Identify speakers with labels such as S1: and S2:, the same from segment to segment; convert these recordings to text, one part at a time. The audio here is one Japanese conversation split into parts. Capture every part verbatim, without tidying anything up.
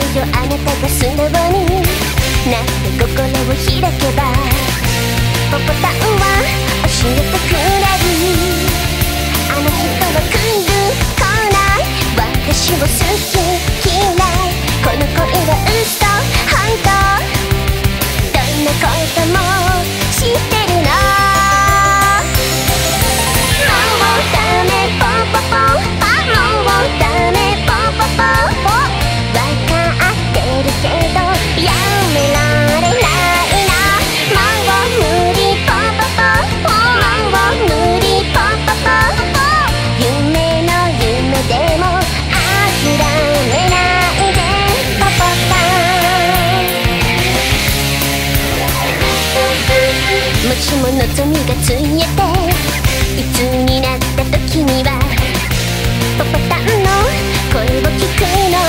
S1: よあなたが素直になって心を開けばポポタンは教えてくれる。あの人は来る来ない私を好き嫌いこの恋は嘘本当どんなことも知ってるの。もうダメポポポもうダメポポポわかってるけどやめられないな。もう無理ポポポもう無理ポポポ夢の夢でも諦めないでポポタン。もしも望みがついえていつになった時にはポポタンの声を聞くの。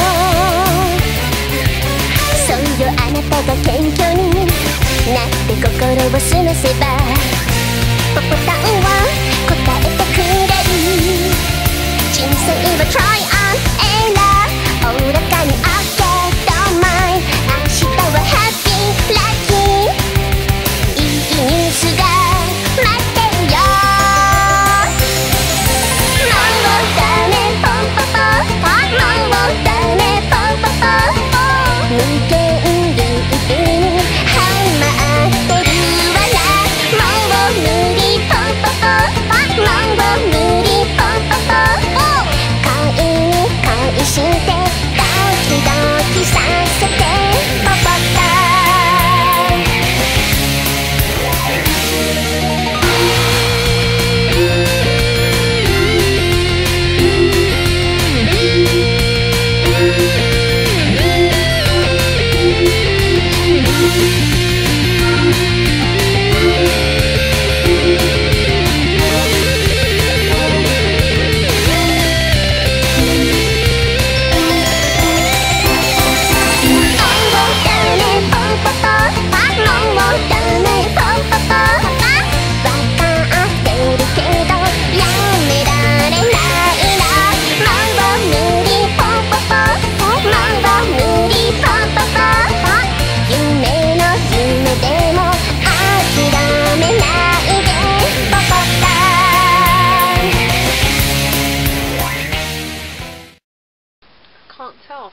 S1: そうよあなたが謙虚になって心を澄ませばポポタンは答えてくれる。人生は try and error おおらかに OK don't mind 明日は happy lucky いいニュースが待ってるよ。もうダメポポポもうダメポポポ無限ループにハマってるわな。もう無理ポポポもう無理ポポポ恋に恋してドキドキさせてポポタン。
S2: Can't tell.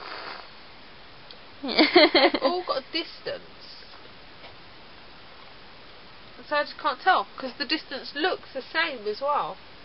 S2: They've all got a distance. So I just can't tell because the distance looks the same as well.